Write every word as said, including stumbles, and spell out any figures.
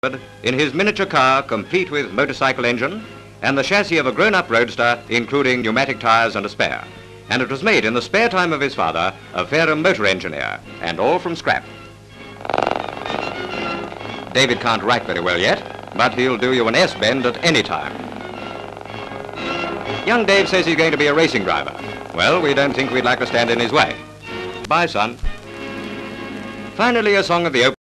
in his miniature car complete with motorcycle engine and the chassis of a grown-up roadster including pneumatic tires and a spare. And it was made in the spare time of his father, a Fairham motor engineer, and all from scrap. David can't write very well yet, but he'll do you an S-bend at any time. Young Dave says he's going to be a racing driver. Well, we don't think we'd like to stand in his way. Bye, son. Finally, a song of the opening.